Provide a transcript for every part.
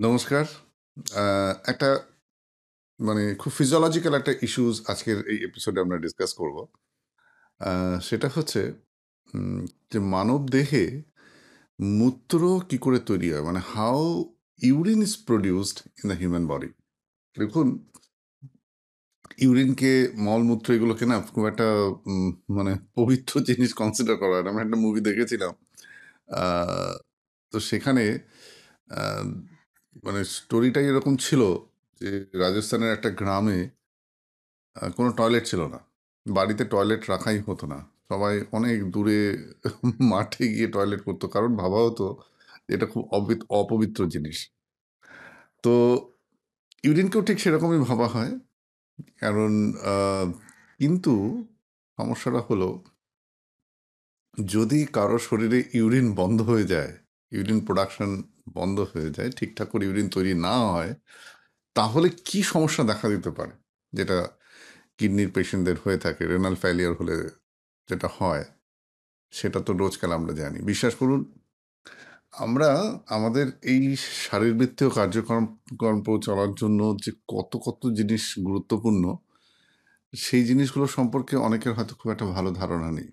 নমস্কার। একটা খুব ফিজিওলজিক্যাল একটা ইস্যুস আজকের এই এপিসোডে আমরা ডিসকাস করব। সেটা হচ্ছে উম যে মানবদেহে মূত্র কি করে তৈরি হয়? মানে how urine is produced in the human body. দেখুন, ইউরিনকে, মলমূত্র এগুলোকে না খুব একটা উম মানে পবিত্র জিনিস কনসিডার করা হয় না। আমরা একটা মুভি দেখেছিলাম। আ তো সেখানে আ মানে স্টোরিটাই এরকম ছিল যে রাজস্থানের একটা গ্রামে কোনো টয়লেট ছিল না। বাড়িতে টয়লেট রাখাই হতো না। সবাই অনেক দূরে মাঠে গিয়ে টয়লেট করতো। কারণ ভাবা হতো এটা খুব অপবিত্র জিনিস। তো ইউরিনকেও ঠিক সেরকমই ভাবা হয়। কারণ আ কিন্তু সমস্যাটা হলো, যদি কারো শরীরে ইউরিন বন্ধ হয়ে যায়, ইউরিন প্রোডাকশন বন্ধ হয়ে যায়, ঠিকঠাক করে ইউরিন তৈরি না হয়, তাহলে কি সমস্যা দেখা দিতে পারে? যেটা কিডনির পেশেন্টদের হয়ে থাকে, রেনাল ফেইলিউর হলে যেটা হয়, সেটা তো রোজকার আমরা জানি। বিশ্বাস করুন, আমরা আমাদের এই শারীরবৃত্তীয় কর্ম চলার জন্য যে কত জিনিস গুরুত্বপূর্ণ, সেই জিনিসগুলো সম্পর্কে অনেকের হয়তো খুব একটা ভালো ধারণা নেই।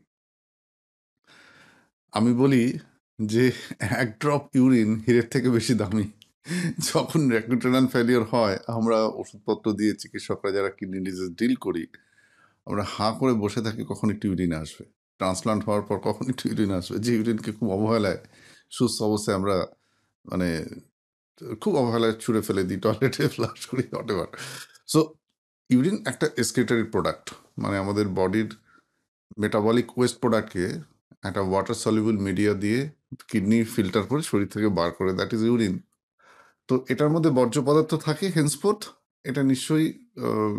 আমি বলি যে, এক ড্রপ ইউরিন হীরের থেকে বেশি দামি। যখন রেনাল ফেইলিউর হয়, আমরা ওষুধপত্র দিয়ে চিকিৎসকরা যারা কিডনি ডিজিজ ডিল করি, আমরা হাঁ করে বসে থাকি কখন একটু ইউরিন আসবে। ট্রান্সপ্লান্ট হওয়ার পর কখন একটু ইউরিন আসবে। যে ইউরিনকে খুব অবহেলায় সুস্থ অবস্থায় আমরা মানে খুব অবহেলায় ছুঁড়ে ফেলে দিই, টয়লেটে ফ্লাশ করি, হোয়াটএভার। সো ইউরিন একটা এক্সক্রিটরি প্রোডাক্ট। মানে আমাদের বডির মেটাবলিক ওয়েস্ট প্রোডাক্টকে একটা ওয়াটার সলিউবল মিডিয়া দিয়ে কিডনি ফিল্টার করে শরীর থেকে বার করে, দ্যাট ইজ ইউরিন। তো এটার মধ্যে বর্জ্য পদার্থ থাকে, হেন্সফোর্থ এটা নিশ্চয়ই আহ,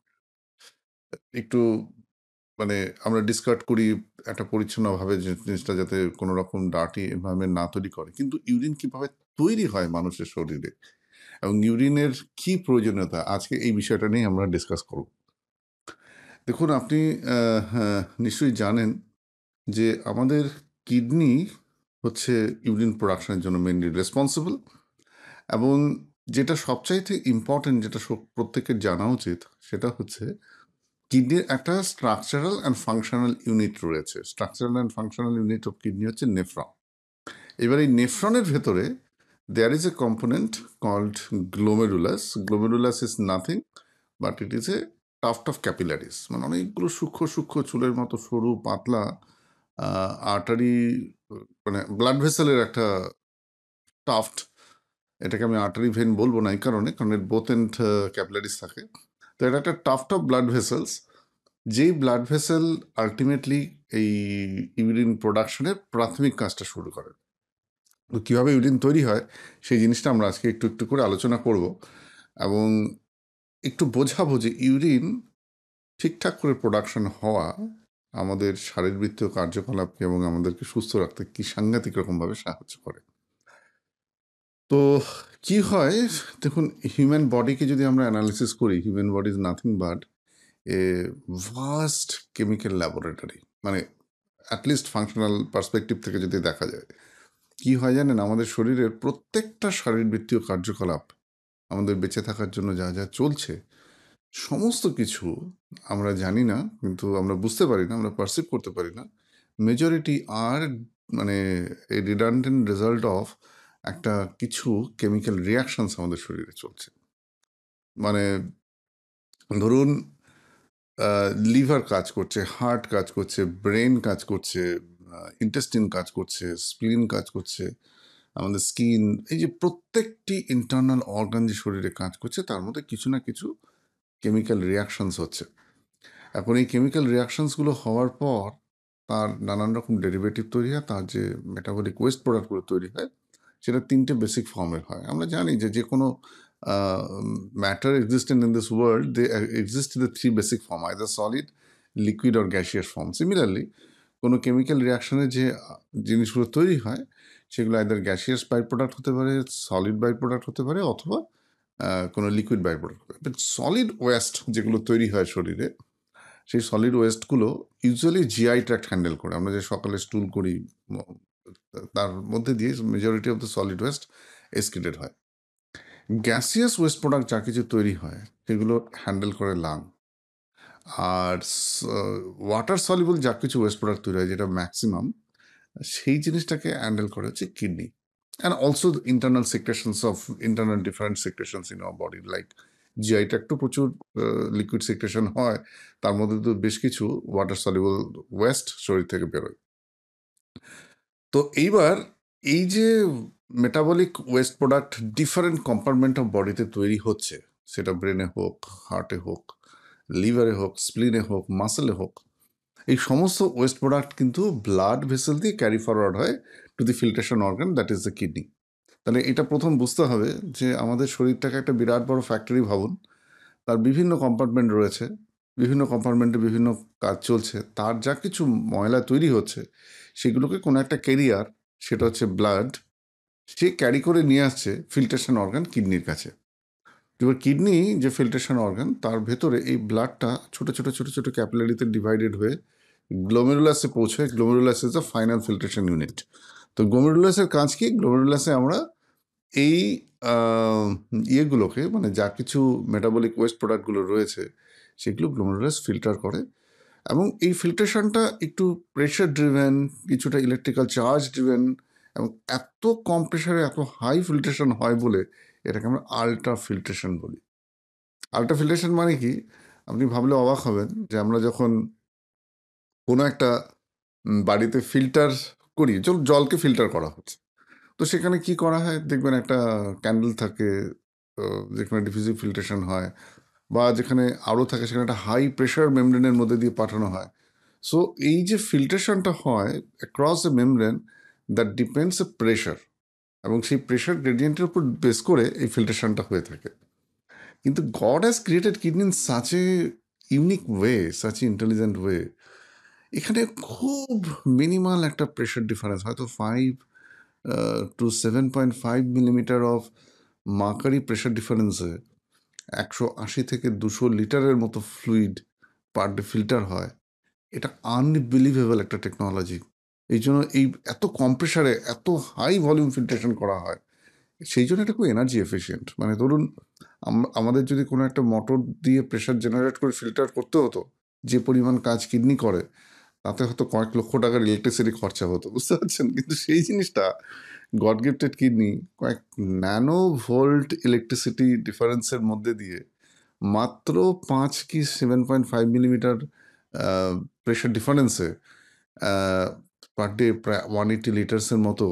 একটু মানে আমরা ডিসকার্ড করি একটা পরিচ্ছন্নভাবে, যে জিনিসটা যাতে কোনো রকম ডার্টি এনভায়রনমেন্ট না তৈরি করে। কিন্তু ইউরিন কিভাবে তৈরি হয় মানুষের শরীরে, এবং ইউরিনের কি প্রয়োজনীয়তা, আজকে এই বিষয়টা নিয়ে আমরা ডিসকাস করব। দেখুন, আপনি নিশ্চয়ই জানেন যে আমাদের কিডনি হচ্ছে ইউরিন প্রোডাকশনের জন্য মেনলি রেসপন্সিবল। এবং যেটা সবচাইতে ইম্পর্টেন্ট, যেটা প্রত্যেকের জানা উচিত, সেটা হচ্ছে কিডনির একটা স্ট্রাকচারাল অ্যান্ড ফাংশনাল ইউনিট রয়েছে। Structural and functional unit of kidney হচ্ছে নেফ্রন। এবার এই নেফ্রনের ভেতরে there is a component called glomerulus. Glomerulus is nothing but it is a tuft of capillaries, মানে অনেকগুলো সূক্ষ্ম চুলের মতো সরু পাতলা আর্টারি, মানে ব্লাড ভেসেলের একটা টাফট। এটাকে আমি আর্টারি ভেন বলবো না এই কারণে, কারণ এর বোথ এন্ড ক্যাপিলারিস থাকে। তো এটা একটা টাফট অফ ব্লাড ভেসেলস, যেই ব্লাড ভেসেল আলটিমেটলি এই ইউরিন প্রোডাকশনের প্রাথমিক কাজটা শুরু করে। তো কীভাবে ইউরিন তৈরি হয় সেই জিনিসটা আমরা আজকে একটু করে আলোচনা করব, এবং একটু বোঝাবো যে ইউরিন ঠিকঠাক করে প্রোডাকশন হওয়া আমাদের শারীরবৃত্তীয় কার্যকলাপকে এবং আমাদেরকে সুস্থ রাখতে কি সাংঘাতিক রকমভাবে সাহায্য করে। তো কি হয়, দেখুন, হিউম্যান বডিকে যদি আমরা অ্যানালিসিস করি, human body is nothing but a vast chemical laboratory. মানে অ্যাটলিস্ট ফাংশনাল পার্সপেক্টিভ থেকে যদি দেখা যায়, কি হয় জানেন, আমাদের শরীরের প্রত্যেকটা শারীরবৃত্তীয় কার্যকলাপ, আমাদের বেঁচে থাকার জন্য যা যা চলছে, সমস্ত কিছু আমরা জানি না, কিন্তু আমরা বুঝতে পারি না, আমরা পারসিভ করতে পারি না। মেজরিটি আর মানে এই রিডান্ডেন্ট রেজাল্ট অফ একটা কিছু কেমিক্যাল রিয়াকশনস আমাদের শরীরে চলছে। মানে ধরুন, লিভার কাজ করছে, হার্ট কাজ করছে, ব্রেন কাজ করছে, ইন্টেস্টিন কাজ করছে, স্প্লিন কাজ করছে, আমাদের স্কিন, এই যে প্রত্যেকটি ইন্টারনাল অর্গান যে শরীরে কাজ করছে, তার মধ্যে কিছু না কিছু কেমিক্যাল রিয়াকশনস হচ্ছে। এখন এই কেমিক্যাল রিয়াকশনসগুলো হওয়ার পর তার নানান রকম ডেরিভেটিভ তৈরি হয়, তার যে মেটাবলিক ওয়েস্ট প্রোডাক্টগুলো তৈরি হয়, সেটা তিনটে বেসিক ফর্মের হয়। আমরা জানি যে কোনো matter existent in this world, they exist in the three basic form, either solid, liquid or gaseous form. Similarly কোনো কেমিক্যাল রিয়াকশনে যে জিনিসগুলো তৈরি হয়, সেগুলো আইদার গ্যাসিয়াস বাই প্রোডাক্ট হতে পারে, সলিড বাই প্রোডাক্ট হতে পারে, অথবা কোনো লিকুইড বাই প্রোডাক্ট হতে পারে। বাট সলিড ওয়েস্ট যেগুলো তৈরি হয় শরীরে, সেই সলিড ওয়েস্টগুলো ইউজুয়ালি জিআই ট্র্যাক্ট হ্যান্ডেল করে। আমরা যে সকালে স্টুল করি, তার মধ্যে দিয়ে majority of the solid waste excreted হয়। গ্যাসিয়াস ওয়েস্ট প্রোডাক্ট যা কিছু তৈরি হয় সেগুলো হ্যান্ডেল করে লাং, আর ওয়াটার সলিবল যা কিছু ওয়েস্ট প্রোডাক্ট তৈরি হয় যেটা ম্যাক্সিমাম, সেই জিনিসটাকে হ্যান্ডেল করে হচ্ছে kidney. And also internal secretions of internal different secretions in our body, like জিআইটা একটু প্রচুর লিকুইড সিক্রেশন হয়, তার মধ্যে তো বেশ কিছু ওয়াটার সলিবল ওয়েস্ট শরীর থেকে বেরোয়। তো এইবার এই যে metabolic waste product different compartment of বডিতে তৈরি হচ্ছে, সেটা ব্রেনে হোক, হার্টে হোক, লিভারে হোক, স্প্লিনে হোক, মাসেলে হোক, এই সমস্ত ওয়েস্ট প্রোডাক্ট কিন্তু ব্লাড ভেসেল দিয়ে ক্যারি ফরওয়ার্ড হয় to the filtration organ, that is the kidney. তাহলে এটা প্রথম বুঝতে হবে যে আমাদের শরীরটাকে একটা বিরাট বড় ফ্যাক্টরি ভাবুন, তার বিভিন্ন কম্পার্টমেন্ট রয়েছে, বিভিন্ন কম্পার্টমেন্টে বিভিন্ন কাজ চলছে, তার যা কিছু ময়লা তৈরি হচ্ছে সেগুলোকে কোনো একটা ক্যারিয়ার, সেটা হচ্ছে ব্লাড, সে ক্যারি করে নিয়ে আসছে ফিল্ট্রেশন অর্গান কিডনির কাছে। এবার কিডনি যে ফিল্ট্রেশন অর্গান, তার ভেতরে এই ব্লাডটা ছোটো ছোটো ছোটো ছোটো ক্যাপিলারিতে ডিভাইডেড হয়ে গ্লোমেরুলাসে পৌঁছায়। Glomerulus is the final filtration unit. তো গ্লোমেরুলাসের কাজ কি? গ্লোমেরুলাসে আমরা এই ইয়েগুলোকে, মানে যা কিছু মেটাবলিক ওয়েস্ট প্রোডাক্টগুলো রয়েছে সেগুলো গ্লোমেরুলাস ফিল্টার করে, এবং এই ফিল্ট্রেশনটা একটু প্রেশার ড্রিভেন, কিছুটা ইলেকট্রিক্যাল চার্জ ড্রিভেন, এবং এত কম প্রেশারে এত হাই ফিল্ট্রেশন হয় বলে এটাকে আমরা আল্ট্রা ফিল্ট্রেশন বলি। আল্ট্রা ফিল্ট্রেশন মানে কি? আপনি ভাবলে অবাক হবেন যে আমরা যখন কোনো একটা বাড়িতে ফিল্টার করি, জলকে ফিল্টার করা হচ্ছে, তো সেখানে কি করা হয় দেখবেন, একটা ক্যান্ডেল থাকে, যেখানে ডিফিউজিভ ফিল্ট্রেশন হয়, বা যেখানে আরও থাকে সেখানে একটা হাই প্রেশার মেমব্রেনের মধ্যে দিয়ে পাঠানো হয়। সো এই যে ফিল্ট্রেশনটা হয় across a membrane, that depends a pressure, এবং সেই প্রেশার গ্রেডিয়েন্টের উপর বেস করে এই ফিল্ট্রেশনটা হয়ে থাকে। কিন্তু God has created kidney in such a unique way, such a intelligent way. এখানে খুব মিনিমাল একটা প্রেশার ডিফারেন্স, হয়তো 5 to 7.5 millimetre of mercury pressure ডিফারেন্সে 180 থেকে 200 লিটারের মতো ফ্লুইড পার ডে ফিল্টার হয়। এটা আনবিলিভেবল একটা টেকনোলজি। এই জন্য এই এত কম প্রেশারে এত হাই ভলিউম ফিল্ট্রেশন করা হয়, সেই জন্য এটা খুব এনার্জি এফিসিয়েন্ট। মানে ধরুন আমাদের যদি কোনো একটা মোটর দিয়ে প্রেশার জেনারেট করে ফিল্টার করতে হতো, যে পরিমাণ কাজ কিডনি করে, তাতে হয়তো কয়েক লক্ষ টাকার ইলেকট্রিসিটি খরচা হতো, বুঝতে পারছেন? কিন্তু সেই জিনিসটা গড গিফটেড কিডনি কয়েক ন্যানো ভোল্ট ইলেকট্রিসিটি ডিফারেন্সের মধ্যে দিয়ে মাত্র 5 কি 7.5 মিলিমিটার প্রেশার ডিফারেন্সে পার ডে প্রায় 180 লিটার্সের মতো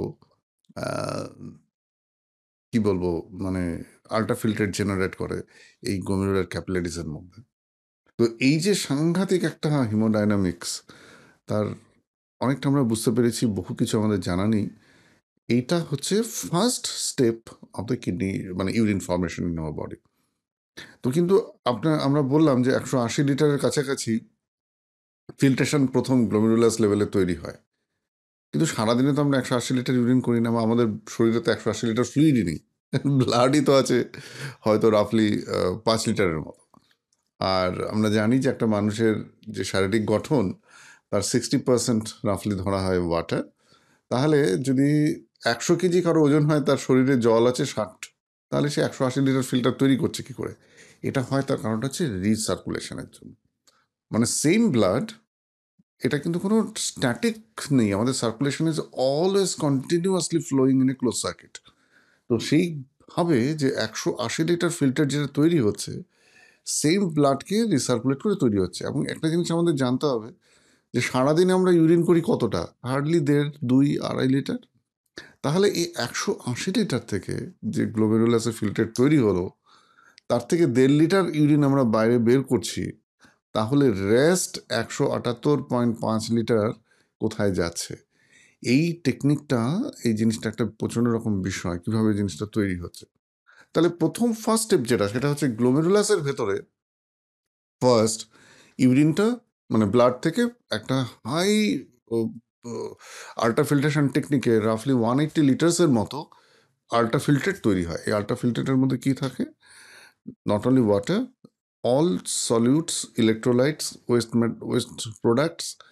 কি বলবো, মানে আল্ট্রা ফিল্টার জেনারেট করে এই গ্লোমেরুলার ক্যাপিলারিজের মধ্যে। তো এই যে সাংঘাতিক একটা হিমোডাইনামিক্স, তার অনেকটা আমরা বুঝতে পেরেছি, বহু কিছু আমাদের জানা নেই। এইটা হচ্ছে first step of the kidney, মানে urine formation in our body. তো কিন্তু আমরা বললাম যে 180 লিটারের কাছাকাছি ফিল্ট্রেশন প্রথম গ্লোমেরুলাস লেভেলে তৈরি হয়, কিন্তু সারাদিনে তো আমরা 180 লিটার ইউরিন করি না, বা আমাদের শরীরে তো 180 লিটার ফ্লুইডই নেই, ব্লাডই তো আছে হয়তো রাফলি 5 লিটারের মতো। আর আমরা জানি যে একটা মানুষের যে শারীরিক গঠন, তার 60% রাফলি ধরা হয় ওয়াটার। তাহলে যদি 100 কেজি কারো ওজন হয়, তার শরীরে জল আছে 60, তাহলে সে 180 লিটার ফিল্টার তৈরি করছে কি করে? এটা হয় তার কারণটা হচ্ছে রিসার্কুলেশনের জন্য। মানে সেম ব্লাড, এটা কিন্তু কোনো স্ট্যাটিক নেই, আমাদের circulation is always continuously flowing in a close circuit. তো সেইভাবে যে 180 লিটার ফিল্টার যেটা তৈরি হচ্ছে, সেম ব্লাডকে রিসার্কুলেট করে তৈরি হচ্ছে। এবং একটা জিনিস আমাদের জানতে হবে যে সারাদিনে আমরা ইউরিন করি কতটা? Hardly 1.5, 2, 2.5 litre. তাহলে এই 180 লিটার থেকে যে গ্লোমেরুলাসে ফিল্টার তৈরি হলো, তার থেকে 1.5 লিটার ইউরিন আমরা বাইরে বের করছি, তাহলে রেস্ট 178.5 লিটার কোথায় যাচ্ছে? এই টেকনিকটা, এই জিনিসটা একটা প্রচণ্ড রকম বিষয়, কীভাবে জিনিসটা তৈরি হচ্ছে। তাহলে প্রথম ফার্স্ট স্টেপ যেটা, সেটা হচ্ছে গ্লোমেরুলাসের ভেতরে ফার্স্ট ইউরিনটা, মানে ব্লাড থেকে একটা হাই আল্ট্রা ফিল্ট্রেশন টেকনিকে রাফলি 180 লিটার্সের মতো আল্ট্রা ফিল্ট্রেট তৈরি হয়। এই আল্ট্রা ফিল্ট্রেটের মধ্যে কী থাকে? Not only water, all solutes, electrolytes, waste products,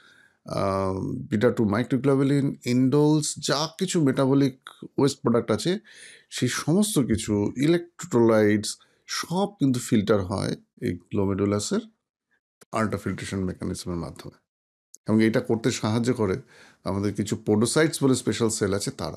beta two microglobulin, indoles, যা কিছু মেটাবলিক ওয়েস্ট প্রোডাক্ট আছে সেই সমস্ত কিছু, ইলেকট্রোলাইটস, সব কিন্তু ফিল্টার হয় এই গ্লোমেরুলাসের আল্ট্রাফিল্ট্রেশন মেকানিজমের মাধ্যমে। এবং এটা করতে সাহায্য করে আমাদের কিছু পোডোসাইটস বলে স্পেশাল সেল আছে তারা।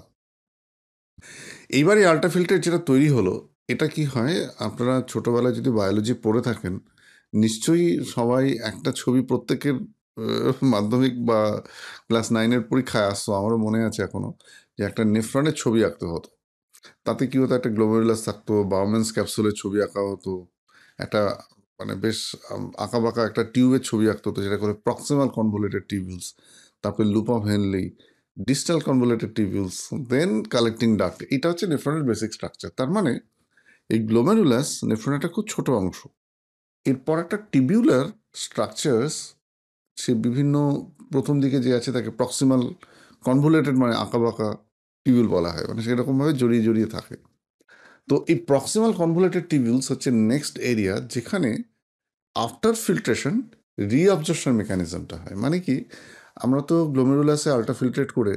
এইবার এই আল্ট্রাফিল্টার যেটা তৈরি হলো, এটা কি হয়, আপনারা ছোটোবেলায় যদি বায়োলজি পড়ে থাকেন নিশ্চয়ই সবাই একটা ছবি প্রত্যেকের মাধ্যমিক বা ক্লাস 9-এর পরীক্ষায় আসতো, আমারও মনে আছে এখনো, যে একটা নেফ্রনের ছবি আঁকতে হতো। তাতে কি হতো, একটা গ্লোমেরুলাস থাকতো, বাউম্যান্স ক্যাপসুলের ছবি আঁকা হতো, একটা মানে বেশ আঁকা বাঁকা একটা টিউবের ছবি আঁকতে হতো, যেটা করে প্রক্সিমাল কনভলিউটেড টিউবিউলস, তারপরে loop of Henle, distal convoluted tubules, then collecting duct. এটা হচ্ছে নেফ্রনের বেসিক স্ট্রাকচার। তার মানে এই গ্লোমেরুলাস নেফ্রনের একটা খুব ছোট অংশ। এরপর একটা টিবিউলার স্ট্রাকচার্স, সে বিভিন্ন প্রথম দিকে যে আছে তাকে প্রক্সিমাল কনভলিউটেড মানে আঁকা বাঁকা টিবিউল বলা হয়, মানে সেরকমভাবে জড়িয়ে জড়িয়ে থাকে। তো এই প্রক্সিমাল কনভলিউটেড টিবিউলস হচ্ছে নেক্সট এরিয়া যেখানে আফটার ফিল্ট্রেশন রিঅবজর্পশন মেকানিজমটা হয়। মানে কি, আমরা তো গ্লোমেরুলাসে আল্ট্রাফিল্ট্রেট করে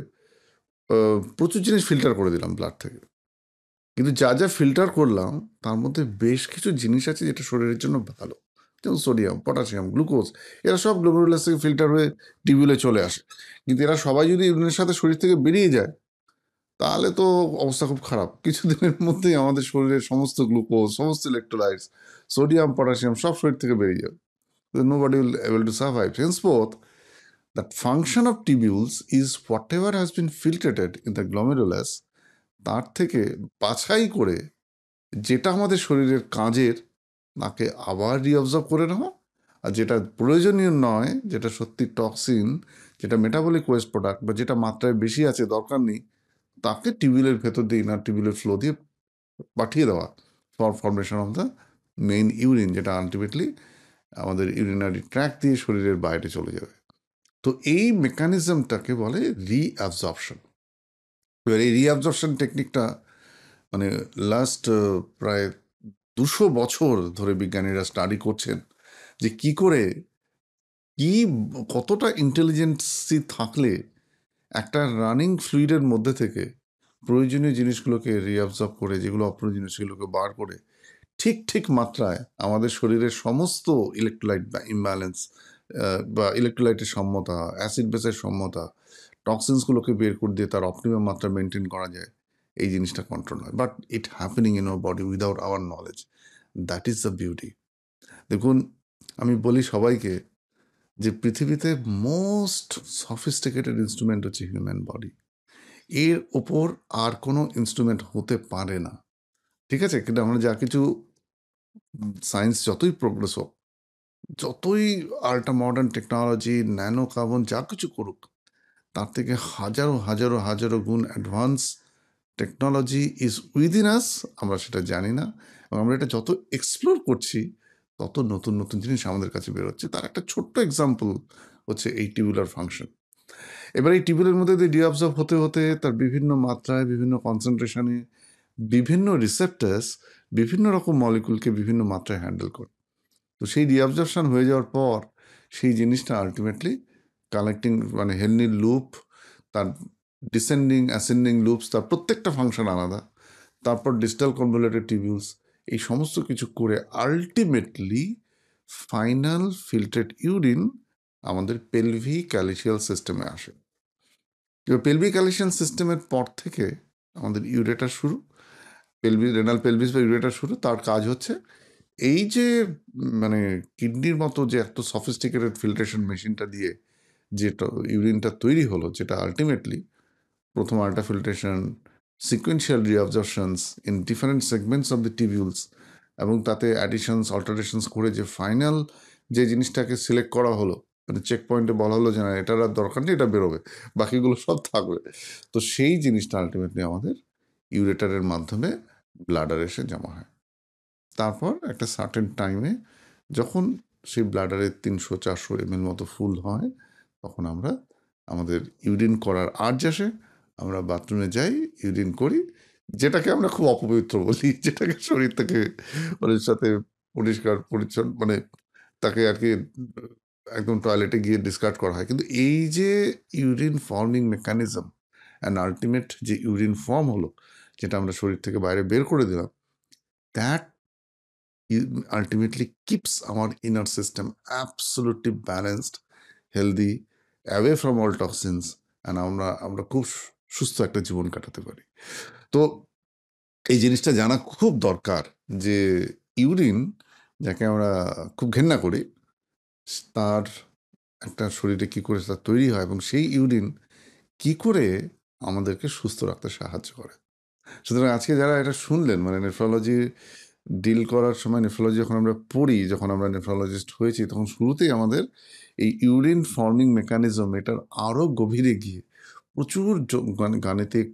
প্রচুর জিনিস ফিল্টার করে দিলাম ব্লাড থেকে, কিন্তু যা যা ফিল্টার করলাম তার মধ্যে বেশ কিছু জিনিস আছে যেটা শরীরের জন্য ভালো, যেমন সোডিয়াম, পটাশিয়াম, গ্লুকোজ, এরা সব গ্লোমেরুলাস থেকে ফিল্টার হয়ে টিবিউলে চলে আসে। কিন্তু এরা সবাই যদি ইউরিনের সাথে শরীর থেকে বেরিয়ে যায় তাহলে তো অবস্থা খুব খারাপ। কিছুদিনের মধ্যেই আমাদের শরীরের সমস্ত গ্লুকোজ, সমস্ত ইলেকট্রোলাইটস, সোডিয়াম, পটাশিয়াম সব শরীর থেকে বেরিয়ে যাবে। Nobody will able to survive. Henceforth, the function of tubules is whatever has been filtrated in the glomerulus, তার থেকে বাছাই করে যেটা আমাদের শরীরের কাজের তাকে আবার রিঅবজর্ব করে নেওয়া, আর যেটা প্রয়োজনীয় নয়, যেটা সত্যি টক্সিন, যেটা মেটাবলিক ওয়েস্ট প্রোডাক্ট বা যেটা মাত্রায় বেশি আছে দরকার নেই, তাকে টিবিউলের ভেতর দিয়ে ইনার টিবিউলের ফ্লো দিয়ে পাঠিয়ে দেওয়া for formation of the main urine, যেটা আলটিমেটলি আমাদের ইউরিনারি ট্র্যাক দিয়ে শরীরের বাইরে চলে যাবে। তো এই মেকানিজমটাকে বলে রিঅ্যাবজর্পশন। এবার এই রিঅ্যাবজর্পশন টেকনিকটা মানে লাস্ট প্রায় 200 বছর ধরে বিজ্ঞানীরা স্টাডি করছেন যে কি করে, কি কতটা ইন্টেলিজেন্সি থাকলে একটা রানিং ফ্লুইডের মধ্যে থেকে প্রয়োজনীয় জিনিসগুলোকে রিঅবজর্ব করে, যেগুলো অপ্রয়োজনীয় সেগুলোকে বার করে ঠিক ঠিক মাত্রায় আমাদের শরীরের সমস্ত ইলেকট্রোলাইট বা ইমব্যালেন্স বা ইলেকট্রোলাইটের সম্মতা, অ্যাসিড বেসের সম্মতা, টক্সিনসগুলোকে বের করে দিয়ে তার অপটিমাম মাত্রা মেনটেন করা যায়, এই জিনিসটা কন্ট্রোল হয়। But it happening in our body without our knowledge. That is the beauty. দেখুন, আমি বলি সবাইকে যে পৃথিবীতে মোস্ট সফিস্টিকেটেড ইনস্ট্রুমেন্ট হচ্ছে হিউম্যান বডি। এর ওপর আর কোনো ইনস্ট্রুমেন্ট হতে পারে না। ঠিক আছে, কিন্তু আমরা যা কিছু সায়েন্স যতই প্রোগ্রেস হোক, যতই ultra modern technology, nano carbon যা কিছু করুক, তার থেকে হাজারো হাজারো হাজারো গুণ advance technology is within us. আমরা সেটা জানি না, এবং আমরা এটা যত এক্সপ্লোর করছি তত নতুন নতুন জিনিস আমাদের কাছে বেরোচ্ছে। তার একটা ছোট্ট এক্সাম্পল হচ্ছে এই টিউবুলার ফাংশন। এবার এই টিউবুলের মধ্যে দিয়ে ডিঅবজর্ব হতে হতে তার বিভিন্ন মাত্রায়, বিভিন্ন কনসেন্ট্রেশনে, বিভিন্ন রিসেপ্টার্স বিভিন্ন রকম মলিকুলকে বিভিন্ন মাত্রায় হ্যান্ডেল করে। তো সেই রিঅবজর্পশন হয়ে যাওয়ার পর সেই জিনিসটা আলটিমেটলি কালেক্টিং মানে হেনরির লুপ, তার ডিসেন্ডিং অ্যাসেন্ডিং লুপস, তার প্রত্যেকটা ফাংশন আলাদা, তারপর ডিস্টাল কনভলিউটেড টিবিউলস, এই সমস্ত কিছু করে আলটিমেটলি ফাইনাল ফিল্ট্রেট ইউরিন আমাদের পেলভি ক্যালিশিয়াল সিস্টেমে আসে। এবার পেলভি ক্যালিশিয়াল সিস্টেমের পর থেকে আমাদের ইউরেটার শুরু, রেনাল পেলভিস বা ইউরেটার শুরু। তার কাজ হচ্ছে এই যে মানে কিডনির মতো যে এত সফিস্টিকেটেড ফিল্ট্রেশন মেশিনটা দিয়ে যেটা ইউরিনটা তৈরি হলো, যেটা আলটিমেটলি প্রথম ultra filtration, sequential reabsorptions in different segments of the tubules, এবং তাতে অ্যাডিশনস অল্টারেশনস করে যে ফাইনাল যে জিনিসটাকে সিলেক্ট করা হলো, মানে চেক পয়েন্টে বলা হলো যে না এটার আর দরকার নেই, এটা বেরোবে, বাকিগুলো সব থাকবে। তো সেই জিনিসটা আলটিমেটলি আমাদের ইউরেটারের মাধ্যমে ব্লাডারে এসে জমা হয়। তারপর একটা সার্টেন টাইমে যখন সেই ব্লাডারের 300-400 ml মতো ফুল হয়, তখন আমরা আমাদের ইউরিন করার আর্জ আসে, আমরা বাথরুমে যাই, ইউরিন করি, যেটাকে আমরা খুব অপবিত্র বলি, যেটাকে শরীর থেকে ওর সাথে পরিষ্কার পরিচ্ছন্ন মানে তাকে আর কি একদম টয়লেটে গিয়ে ডিসকার্ড করা হয়, কিন্তু এই যে urine forming mechanism and ultimate যে ইউরিন ফর্ম হলো, যেটা আমরা শরীর থেকে বাইরে বের করে দিলাম, that ultimately keeps our inner system absolutely balanced, healthy, away from all toxins, and আমরা খুব সুস্থ একটা জীবন কাটাতে পারি। তো এই জিনিসটা জানা খুব দরকার যে ইউরিন, যাকে আমরা খুব ঘেন্না করি, তার একটা শরীরে কি করে তা তৈরি হয় এবং সেই ইউরিন কি করে আমাদেরকে সুস্থ রাখতে সাহায্য করে। সুতরাং আজকে যারা এটা শুনলেন, মানে নেফ্রোলজি ডিল করার সময়, নেফ্রোলজি যখন আমরা পড়ি, যখন আমরা নেফ্রোলজিস্ট হয়েছি, তখন শুরুতেই আমাদের এই ইউরিন ফর্মিং মেকানিজম এটার আরও গভীরে গিয়ে প্রচুর গাণিতিক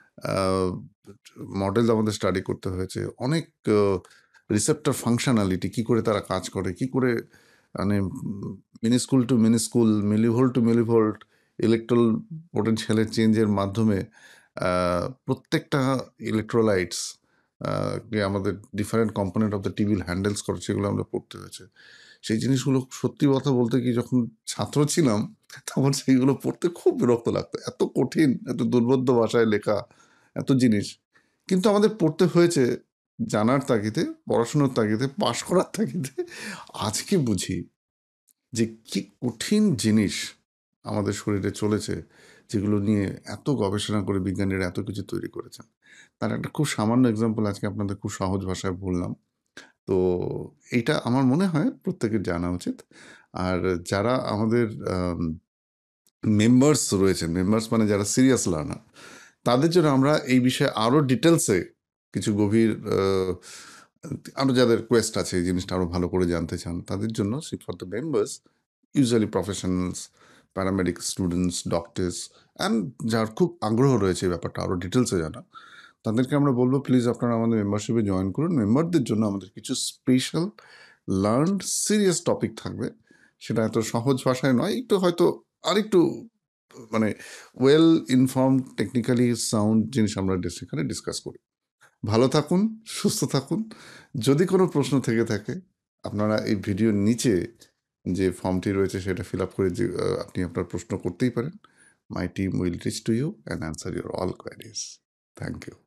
মডেল আমাদের স্টাডি করতে হয়েছে। অনেক রিসেপ্টর ফাংশনালিটি, কি করে তারা কাজ করে, কি করে মানে minuscule to minuscule, millivolt to millivolt electrical পোটেনশিয়ালের চেঞ্জের মাধ্যমে প্রত্যেকটা ইলেকট্রোলাইটস আমাদের different component of the tubule handles করে, সেগুলো আমরা পড়তে হয়েছে। সেই জিনিসগুলো সত্যি কথা বলতে কি, যখন ছাত্র ছিলাম তখন সেইগুলো পড়তে খুব বিরক্ত লাগতো, এত কঠিন, এত দুর্বোধ্য ভাষায় লেখা এত জিনিস, কিন্তু আমাদের পড়তে হয়েছে জানার তাগিদে, পড়াশোনার তাগিদে, পাশ করার তাগিদে। আজকে বুঝি যে কি কঠিন জিনিস আমাদের শরীরে চলেছে, যেগুলো নিয়ে এত গবেষণা করে বিজ্ঞানীরা এত কিছু তৈরি করেছেন। তার একটা খুব সামান্য এক্সাম্পল আজকে আপনাদের খুব সহজ ভাষায় বললাম। তো এইটা আমার মনে হয় প্রত্যেকের জানা উচিত। আর যারা আমাদের মেম্বার্স রয়েছেন, মেম্বার্স মানে যারা সিরিয়াস লার্নার, তাদের জন্য আমরা এই বিষয়ে আরও ডিটেলসে কিছু গভীর আরও যাদের কোয়েস্ট আছে, এই জিনিসটা আরও ভালো করে জানতে চান, তাদের জন্য for the members, usually professionals, paramedic students, doctors, and যার খুব আগ্রহ রয়েছে এই ব্যাপারটা আরও ডিটেলসে জানা, তাদেরকে আমরা বলবো প্লিজ আপনারা আমাদের মেম্বারশিপে জয়েন করুন। মেম্বারদের জন্য আমাদের কিছু স্পেশাল লার্নড সিরিয়াস টপিক থাকবে, সেটা এত সহজ ভাষায় নয়, একটু হয়তো আরেকটু মানে ওয়েল ইনফর্মড, টেকনিক্যালি সাউন্ড জিনিস আমরা সেখানে ডিসকাস করি। ভালো থাকুন, সুস্থ থাকুন। যদি কোনো প্রশ্ন থেকে থাকে, আপনারা এই ভিডিওর নিচে যে ফর্মটি রয়েছে সেটা ফিল আপ করে যে আপনি আপনার প্রশ্ন করতেই পারেন। My team will reach to you and answer your all queries. Thank you.